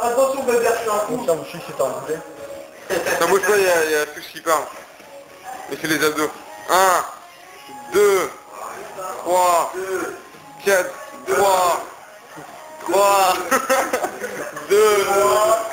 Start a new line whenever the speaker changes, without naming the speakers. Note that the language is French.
Attention, bébé, je suis un fou.
Tiens, mon chien s'est enlevé.
Ça bouge pas, il y a tous qui parlent. Et c'est les abdos. 1, 2, 3, 4, 3, 2,